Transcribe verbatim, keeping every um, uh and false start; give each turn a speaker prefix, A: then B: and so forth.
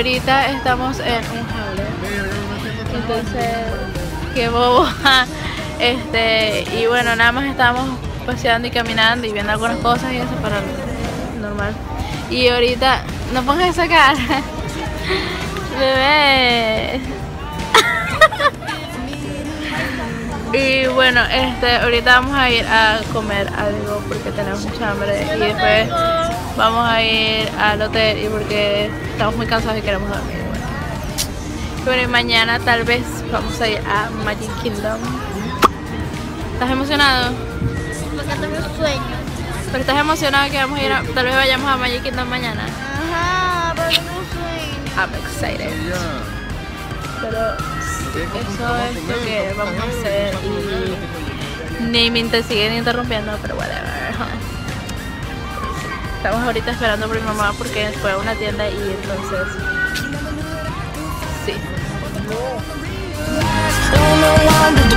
A: ahorita estamos en un jale. Entonces, qué bobo. Este, y bueno, nada más estamos paseando y caminando y viendo algunas cosas y eso para normal. Y ahorita, no pongas esa cara, bebé. Y bueno, este, ahorita vamos a ir a comer algo porque tenemos mucha hambre y después vamos a ir al hotel y porque estamos muy cansados y queremos dormir. Bueno, pero mañana tal vez vamos a ir a Magic Kingdom. ¿Estás emocionado?
B: Porque tengo sueño.
A: ¿Pero estás emocionado que vamos a ir a, tal vez vayamos a Magic Kingdom mañana?
B: Ajá, pero tengo sueño.
A: I'm excited. Pero eso es lo que vamos a hacer y ni me te siguen interrumpiendo, pero whatever. Estamos ahorita esperando por mi mamá porque fue a una tienda y entonces sí.